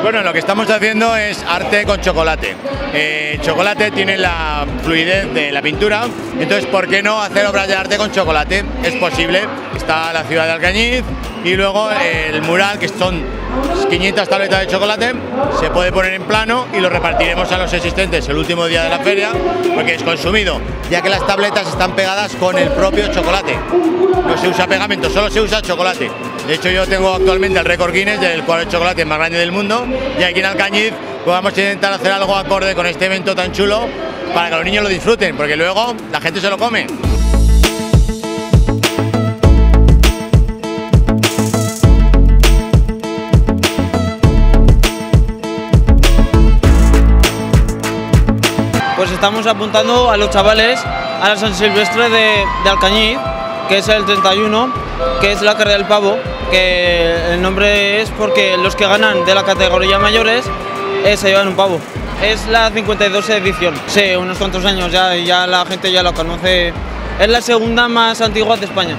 Bueno, lo que estamos haciendo es arte con chocolate. El chocolate tiene la fluidez de la pintura, entonces ¿por qué no hacer obras de arte con chocolate? Es posible. Está la ciudad de Alcañiz y luego el mural, que son 500 tabletas de chocolate, se puede poner en plano y lo repartiremos a los asistentes el último día de la feria, porque es consumido, ya que las tabletas están pegadas con el propio chocolate. No se usa pegamento, solo se usa chocolate. De hecho, yo tengo actualmente el récord Guinness del cuadro de chocolate más grande del mundo, y aquí en Alcañiz pues vamos a intentar hacer algo acorde con este evento tan chulo para que los niños lo disfruten, porque luego la gente se lo come. Pues estamos apuntando a los chavales a la San Silvestre de Alcañiz, que es el 31, que es la carrera del pavo, que el nombre es porque los que ganan de la categoría mayores se llevan un pavo. Es la 52 edición, sí, unos cuantos años ya la gente ya lo conoce. Es la segunda más antigua de España.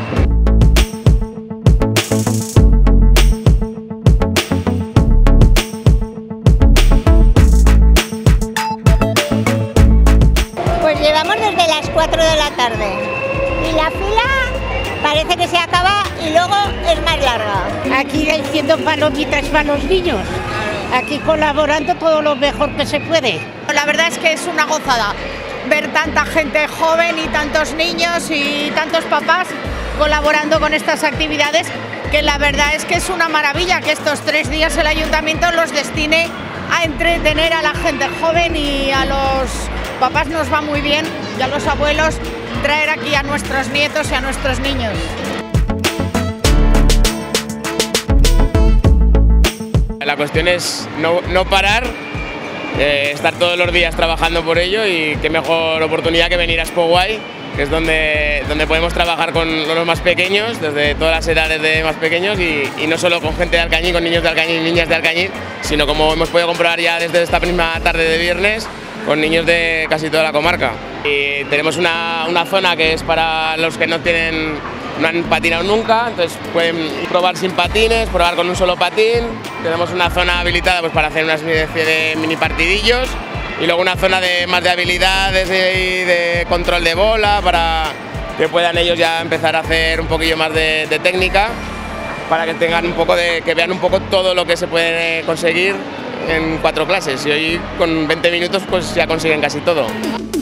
Llevamos desde las 4 de la tarde y la fila parece que se acaba y luego es más larga. Aquí haciendo palomitas para los niños, aquí colaborando todo lo mejor que se puede. La verdad es que es una gozada ver tanta gente joven y tantos niños y tantos papás colaborando con estas actividades, que la verdad es que es una maravilla que estos 3 días el ayuntamiento los destine a entretener a la gente joven, y a los papás nos va muy bien, y a los abuelos traer aquí a nuestros nietos y a nuestros niños. La cuestión es no parar, estar todos los días trabajando por ello, y qué mejor oportunidad que venir a Expo Guay, que es donde podemos trabajar con los más pequeños, desde todas las edades de más pequeños, y no solo con gente de Alcañiz, con niños de Alcañiz, niñas de Alcañiz, sino, como hemos podido comprobar ya desde esta misma tarde de viernes, con niños de casi toda la comarca. Y tenemos una zona que es para los que no han patinado nunca, entonces pueden probar sin patines, probar con un solo patín. Tenemos una zona habilitada pues para hacer una especie de mini partidillos, y luego una zona más de habilidades y de control de bola, para que puedan ellos ya empezar a hacer un poquillo más de técnica, para que tengan que vean un poco todo lo que se puede conseguir en 4 clases, y hoy con 20 minutos pues ya consiguen casi todo.